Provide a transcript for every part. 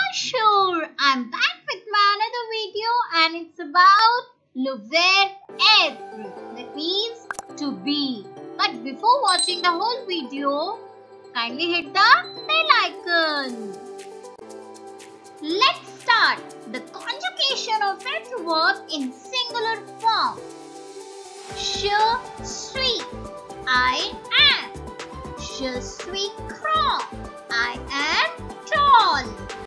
Bonjour! I'm back with my another video and it's about le verbe être. That means to be. But before watching the whole video, kindly hit the bell icon. Let's start the conjugation of être verb in singular form. Je suis, I am. Je suis grand, I am tall.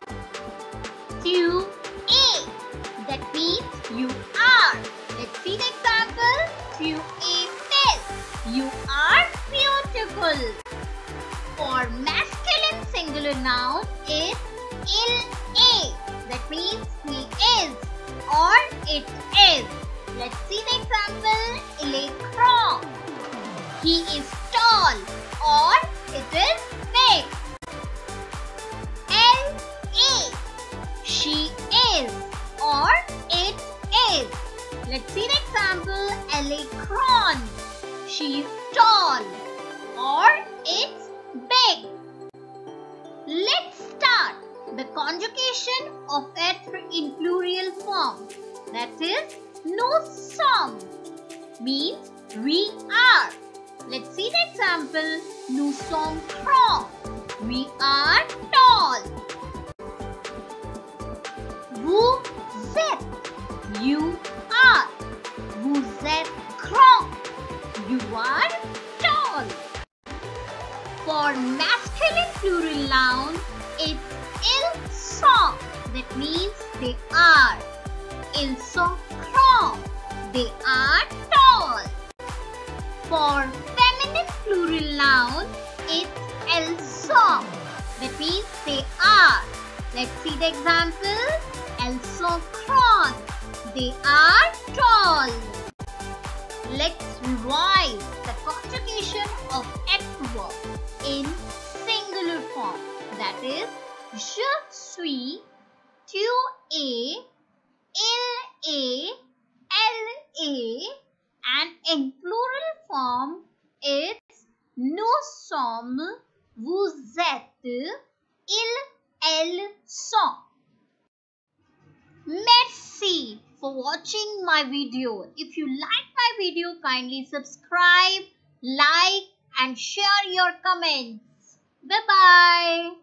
Tu es, that means you are. Let's see the example. Tu es belle, you are beautiful. For masculine singular noun, it's il est, that means he is or it is. Let's see the example. Il est grand, he is tall or it is big. Elle est, she is or it is. Let's see the example. Elle est grande, she is tall or it's big. Let's start the conjugation of être in plural form. That is, nous sommes means we are. Let's see the example. Nous sommes grands, we are tall. Vous êtes, you are. Vous êtes grand, you are tall. For masculine plural noun, it's ils sont, that means they are. Ils sont grands, they are tall. For feminine plural noun, it's elles sont, that means they are. Let's see the example. Elles sont grandes, they are tall. Let's revise the conjugation of être verb in singular form. That is, je suis, tu es, il est, elle est, and in plural form, it's nous sommes, vous êtes, ils, elles sont. Merci for watching my video. If you like my video, kindly subscribe, like and share your comments. Bye-bye.